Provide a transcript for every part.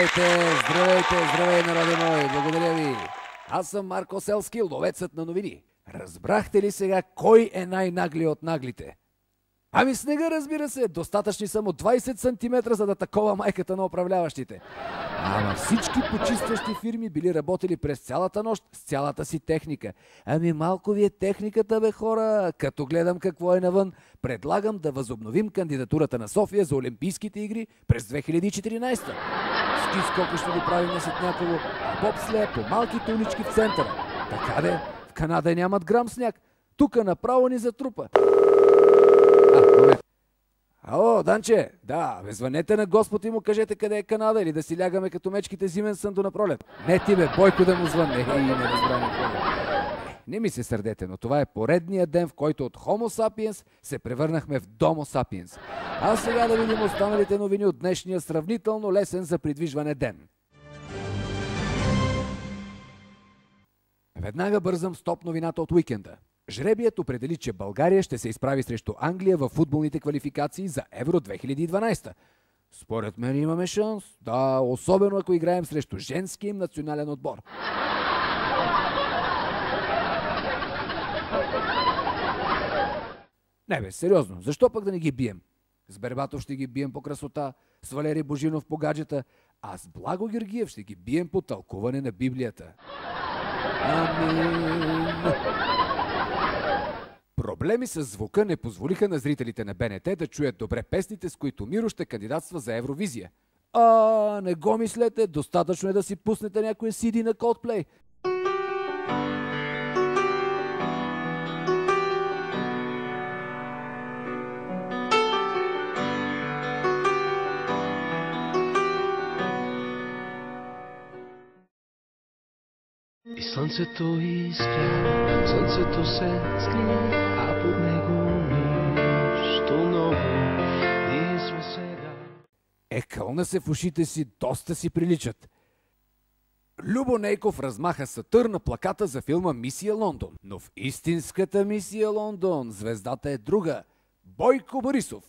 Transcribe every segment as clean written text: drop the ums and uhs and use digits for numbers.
здравей, народе мой, благодаря ви. Аз съм Марко Селски, ловецът на новини. Разбрахте ли сега кой е най-наглият от наглите? Ами снега, разбира се, достатъчни само 20 см, за да такова майката на управляващите. Ама всички почистващи фирми били работили през цялата нощ с цялата си техника. Ами малко ви е техниката, бе хора. Като гледам какво е навън, предлагам да възобновим кандидатурата на София за Олимпийските игри през 2014. Ски скоки ще го правим на Ситняково, а бобслея по малките улички в центъра. Така де, в Канада нямат грам сняг. Тука направо ни затрупа. Момент. Ало, Данче, да, звънете на Господ и му кажете къде е Канада или да си лягаме като мечките зимен сън до напролет. Не ти бе, Бойко да му звънне. Не ми се сърдете, но това е поредният ден, в който от Homo sapiens се превърнахме в Domo sapiens. А сега да видим останалите новини от днешния сравнително лесен за придвижване ден. Веднага бързам с топ новината от уикенда. Жребият определи, че България ще се изправи срещу Англия във футболните квалификации за Евро 2012. Според мен имаме шанс. Да, особено ако играем срещу женския им национален отбор. Не бе, сериозно, защо пък да не ги бием? С Бербатов ще ги бием по красота, с Валери Божинов по гаджета, а с Благо Георгиев ще ги бием по тълкуване на Библията. Амин! Проблеми с звука не позволиха на зрителите на БНТ да чуят добре песните, с които Миро ще кандидатства за Евровизия. Не го мислете, достатъчно е да си пуснете някое CD на Coldplay. И слънцето изгря, слънцето се скри, а под него нищо ново. Ние сме сега. Кълна се в ушите си, доста си приличат. Любо Нейков размаха сатър на плаката за филма Мисия Лондон. Но в истинската Мисия Лондон звездата е друга. Бойко Борисов.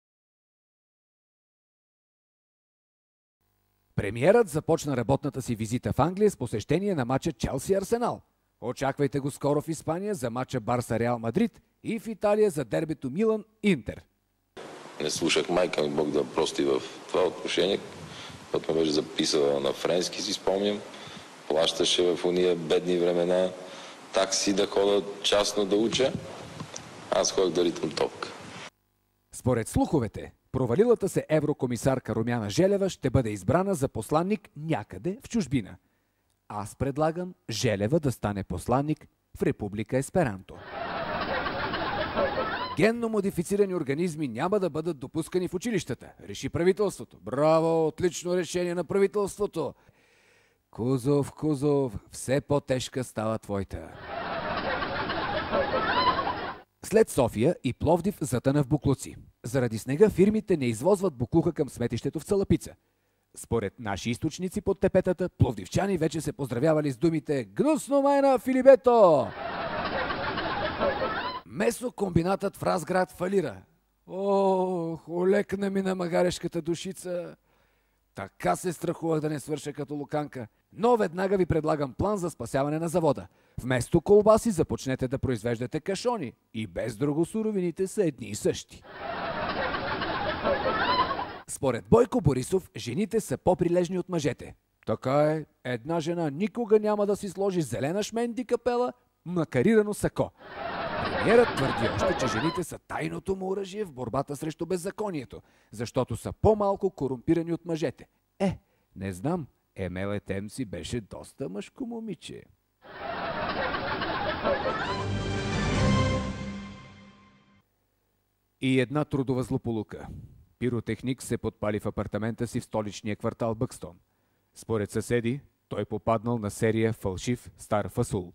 Премиерът започна работната си визита в Англия с посещение на матча Челси-Арсенал. Очаквайте го скоро в Испания за матча Барса-Реал Мадрид и в Италия за дербито Милан-Интер. Не слушах майка ми, Бог да прости в това отношение, като ме беше записала на френски, си спомням. Плащаше в уния бедни времена такси да хода частно да уча. Аз ходих да ритам топка. Според слуховете, провалилата се еврокомисарка Румяна Желева ще бъде избрана за посланник някъде в чужбина. Аз предлагам Желева да стане посланник в Република Есперанто. Генно модифицирани организми няма да бъдат допускани в училищата, реши правителството. Браво, отлично решение на правителството. Кузов, все по-тежка става твоята. След София и Пловдив затъна в буклуци. Заради снега фирмите не извозват буклука към сметището в Цалапица. Според наши източници под тепетата, пловдивчани вече се поздравявали с думите «Гнусно майна, Филибето!» Месокомбинатът в Разград фалира. Олекна ми на магарешката душица. Така се страхувах да не свърша като луканка. Но веднага ви предлагам план за спасяване на завода. Вместо колбаси започнете да произвеждате кашони. И без друго суровините са едни и същи. Според Бойко Борисов, жените са по-прилежни от мъжете. Така е, една жена никога няма да си сложи зелена шменди капела, макарирано сако. Премиерът твърди още, че жените са тайното му оръжие в борбата срещу беззаконието, защото са по-малко корумпирани от мъжете. Не знам, Емеле Темси беше доста мъжко момиче. И една трудова злополука. Пиротехник се подпали в апартамента си в столичния квартал Бъкстон. Според съседи, той попаднал на серия фалшив стар фасул.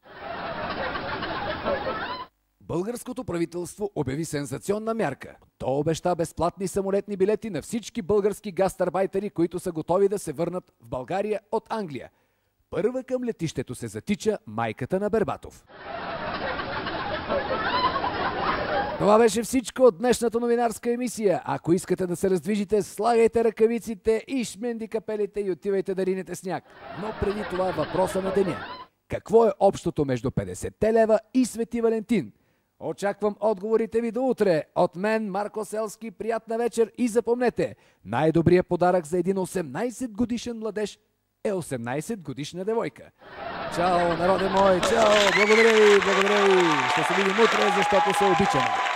Българското правителство обяви сензационна мярка. То обеща безплатни самолетни билети на всички български гастарбайтери, които са готови да се върнат в България от Англия. Първа към летището се затича майката на Бербатов. Това беше всичко от днешната новинарска емисия. Ако искате да се раздвижите, слагайте ръкавиците и шменди капелите и отивайте да ринете сняг. Но преди това въпроса на деня. Какво е общото между 50 лева и Свети Валентин? Очаквам отговорите ви до утре. От мен, Марко Селски, приятна вечер и запомнете, най-добрият подарък за един 18 годишен младеж е 18 годишна девойка. Чао, народе мой, чао, благодаря ви, благодаря ви. Ще се видим утре, защото се обичаме.